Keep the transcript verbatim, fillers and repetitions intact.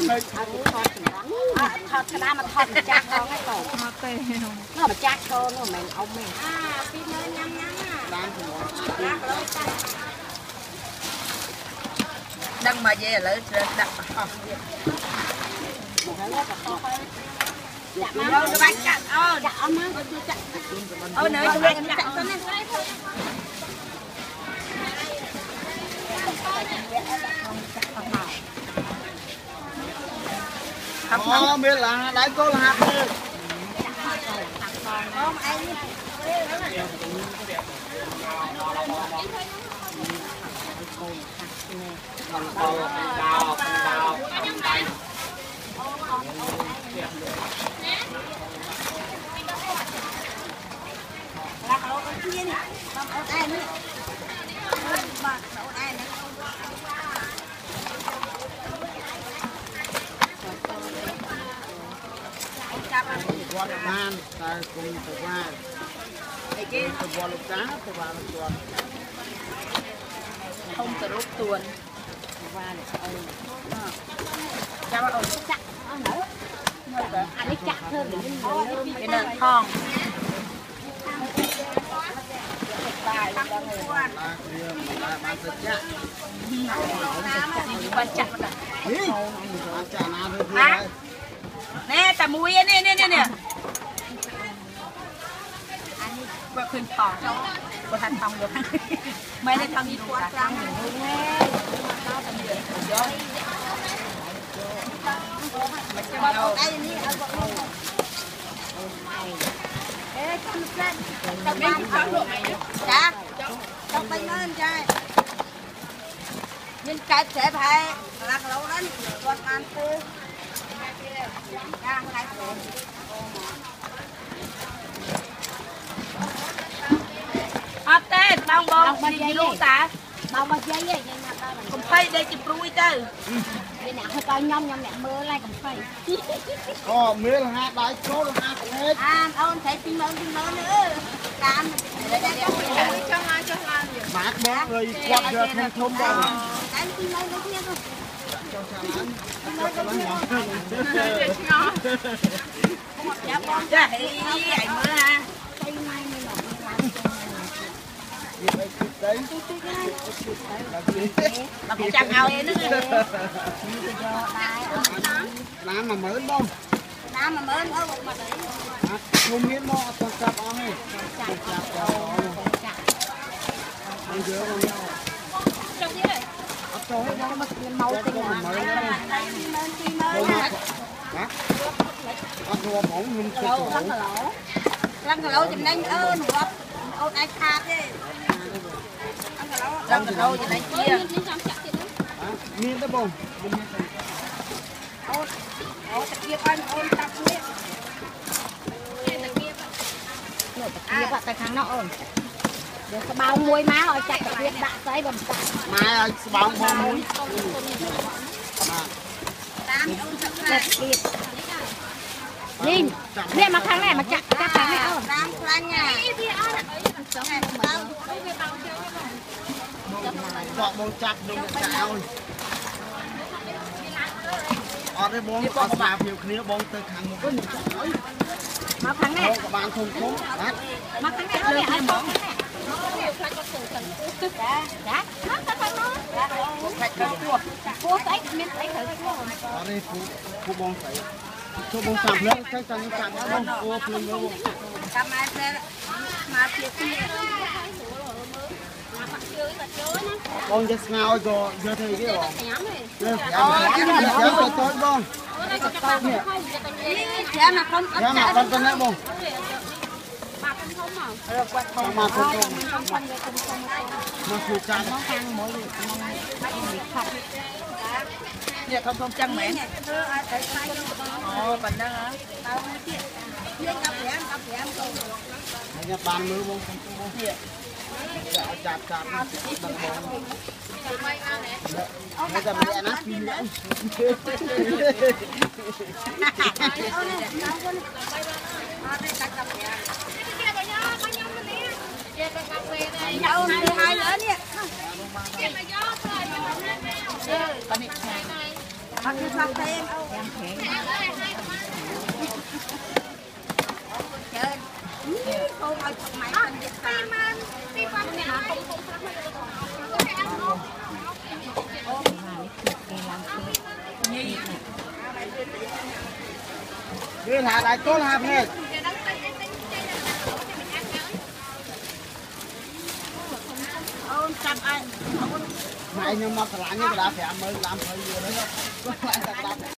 ทอดกระดาษมาทอดมาจักเขาให้ก่อนมาเตะเมื่อมาจักโชว์เมื่อมันเอาแม่อ่าปีเนินยังยังอ่ะดังหัวดังมาเย่เลยดังจับมาเอาจะไปจับเอาจับเอามาจับเอาเนยจะไปจับตัวนี้อ๋อbiết là đáy cô là hạt thôi. Không ai đi. Còn còn đào, đào. Là có con kia nè, con ở đây nữa. Bà ở đây nữa. Quạt ban, ta cùng từ qua. Từ qua lục cá, từ qua lục tuần. Không từ lúc tuần. Từ qua để sao ơi. Chào bà ơi, chắc nó nở. Anh ấy chắc hơn để mình ngồi lên. Cái nền thon. Bài đang ngồi. Là kia là bán thịt chắc. Bán chặt rồi. Đi. Bán chả nào thôi thôi. Nè, tà mùi nè nè nè nè. Vợ khuyên thỏ cho cô thành thòng được. Mấy này thòng gì đủ cả thòng được nghe. Bà bọc đây nè, ở bọc đây. Ê, con lực lên. Trong bên con được mày nữa. Dạ. Trong bên lên trai. Nhưng cái sẽ phải là lâu đó. Con ăn tư. Hấp tên, bông bông, gì luôn ta? Bông bông giấy vậy, không phây đây chụp rui chứ. Đây nè, hơi coi nhom nhom mẹ mưa lại không phây. Ồ, mưa là hạt đáy số là hạt hết. À, ông thấy pin mơ pin mơ nữa. Cam. Đây đây cho mày cho mai cho mai. Bác bác rồi quạt giờ không thông đâu. Cái pin mơ nó kia thôi. Cho sao ăn. Cho sao ăn nhỏ. Dạ con cho thì vậy mưa ha. Đấy. Mà cũng chẳng ao nữa. Làm mà mới không? Làm mà mới ở một mà đấy. Không biết nó con chặt on này. Chặt chặt bây giờ con nhau. Trong kia này. Ấp cho hết nó mất Màu tinh là mới nó. Hả? Ấp cho bóng hình sụt sụt. Lăng cả lỗ. Lăng cả lỗ thì nhanh ơn hụt. Ôn ai khát đi. Lăng cả lỗ thì nhanh chia. Miên đó bông. Ôn. Ôn tập kia coi ôn tập kia. Nửa tập kia bạn tại kháng nọ ơn. Để có bao muối má rồi chạy tập kia đã giấy bầm chạy. Mai ơi, bao bao muối. Tập kia. Nhìn, nè mà kháng này mà chạy các kháng này ơn. Đang kháng nha. Chọn bông chặt đúng cái ơi. Ở đây bông có bà phiêu khía bông từ kháng một. Mà kháng này. Các bạn không không. Mà kháng này ơi, ai không kháng này. Dạ, dạ. Nó ta kháng nó. Cua sấy, miếng sấy thử cua. Ở đây cua bông sấy. Cua bông sạp lên, chắc chắn nó sạp nó bông. Cua phim nó bông. Cầm ai phê, mà phiêu kia. Bông just ngao rồi, giờ thì cái bông. Lên, kéo cho tốt bông. Dạ mà không Kéo mà con con đấy bông. Mà con không. Mà phiêu chán. Dạ không không chăng mẹ. Ồ, bình đó hả? Nhà bàn mưa bông không bông. Chạp chạp chạp bằng bông. Bây giờ mẹ nát pin nữa. Nhậu này hai lớn nha. Bắt cái sắp thêm. Em thế. Chơi. Không ai chụp máy cần điện thoại. Tim ăn này nó không không phát huy được. Có thể ăn không? đi là lại tốt làm hết Ôn chặt anh. này nhưng mà cái lá như cái lá phải mới làm hơi nhiều đấy không